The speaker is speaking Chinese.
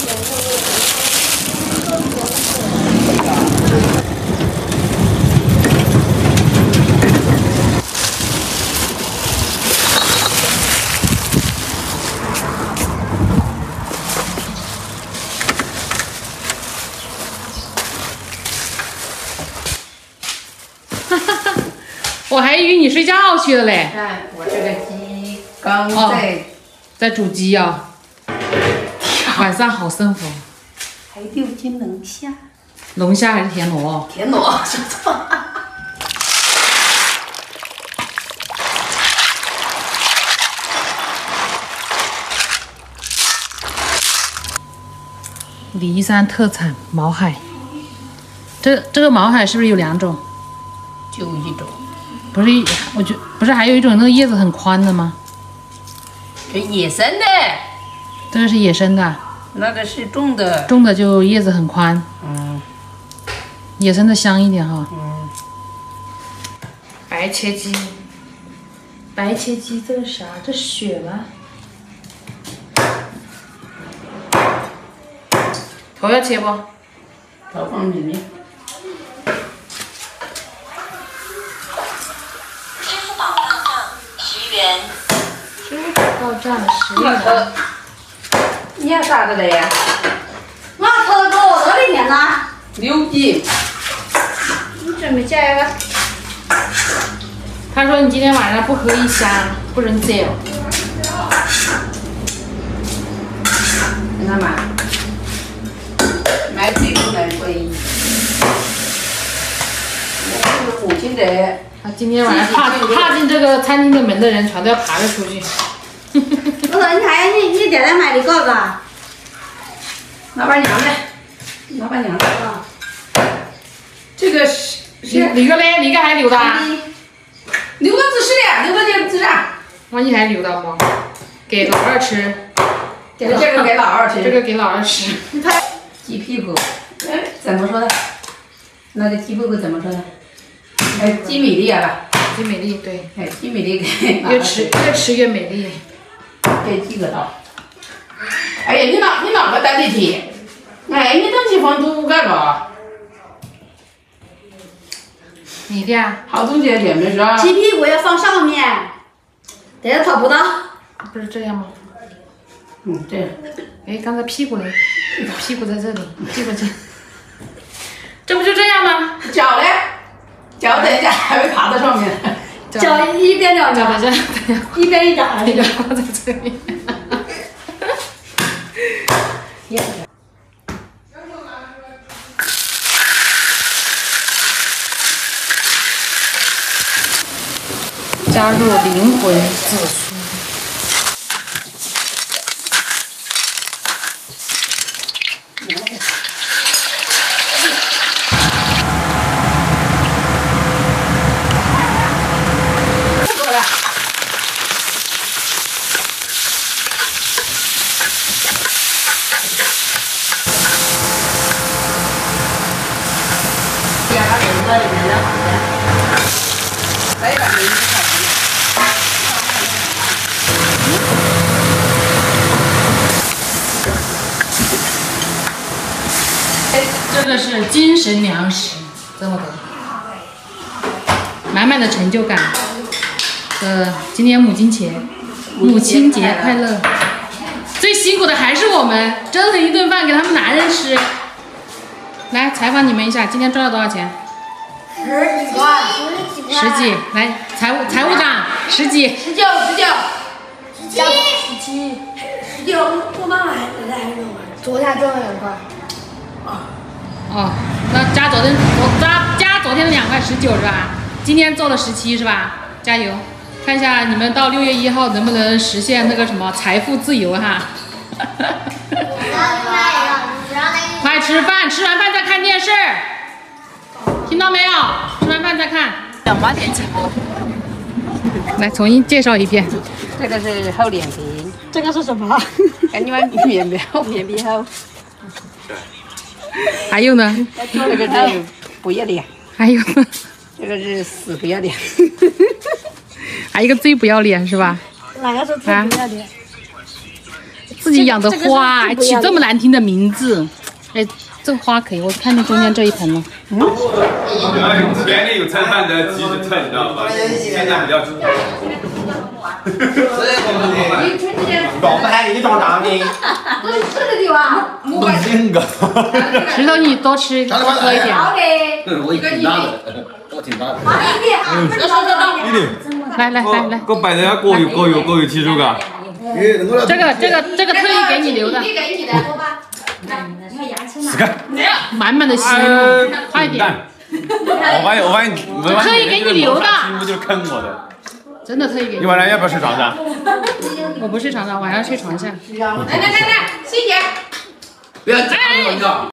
我还以为你睡觉去了嘞。 看我这个鸡刚在煮鸡啊，晚上好生活。 还6斤龙虾， 龙虾还是田螺？ 田螺，说错了。 梨山特产毛海，这个毛海是不是有2种？ 就1种。 不是，我觉不是还有一种那个叶子很宽的吗？ 这野生的， 这个是野生的， 那个是种的， 种的就叶子很宽。野生的香一点哈。白切鸡，白切鸡这是啥？这是血吗？头要切不？ 头放里面。 支付宝到账10元。 支付宝到账10元。 你要啥子的呀？ 我头给我多少钱呢 6斤。 你准备加一个？ 他说你今天晚上不可以香，不准走。 跟他买。买这个来贵。我是母亲的。 他今天晚上踏进这个餐厅的门的人，全都要爬着出去。 我说你看你在哪买的稿子啊？ 老板娘的，老板娘的啊。这个是哪个嘞？哪个还留的？ 留到只是的，留到这只啊。 万一还留到吗？给老二吃。 这个给老二吃。 这个给老二吃。 你看鸡屁股，怎么说的？那个鸡屁股怎么说的？鸡美丽啊， 鸡美丽，对。 鸡美丽给越吃越美丽。 给鸡个刀。哎呀，你哪个带的题？哎，你东西放多干个？ 哪的啊？ 好东西也没事啊。 鸡屁股要放上面，但是掏不到。 不是这样吗？ 这样。 哎，刚才屁股嘞？屁股在这里，屁股这。这不就这样吗？ 脚嘞？脚等一下还会爬到上面。 脚一边两脚在这， 一边一脚， 一个放在这里。加入灵魂紫苏。这个是精神粮食，这么多，满满的成就感。今年母亲节快乐！最辛苦的还是我们，蒸了一顿饭给他们男人吃。来采访你们一下，今天赚了多少钱 10几块 ？10几。来，财务长10几。 19，我妈还在这玩，昨天挣了2块。 哦，那加昨天的2块19是吧？今天做了17是吧？加油！看一下你们到6月1号能不能实现那个什么财富自由哈。快吃饭，吃完饭再看电视，听到没有？吃完饭再看。 2毛钱起步。 来，重新介绍一遍。 这个是厚脸皮。 这个是什么？ 赶紧把面皮厚。 还有呢？ 这个是不要脸。 还有呢？ 这个是死不要脸。 还有一个最不要脸是吧？ 哪个是最不要脸？ 自己养的花，还起这么难听的名字。哎，这个花可以，我看见中间这一盆了。 前面有餐饭的鸡是特，你知道吧？现在比较主。 装不还给你装张的？ 都是吃的地方。 我真个。 石头，你多吃多喝一点。 好的。 我挺大的，我挺大的。 好一点哈，不是少少。 一定。 来， 我摆的各有技术噶。 这个特意给你留的。 死开！ 满满的西木， 快点！ 我发现特意给你留的。 西木就是坑我的。 真的特意给你。 你晚上要不要睡床上？ 我不睡床上，晚上睡床下。 来，洗姐。 不要夹着我，你知道。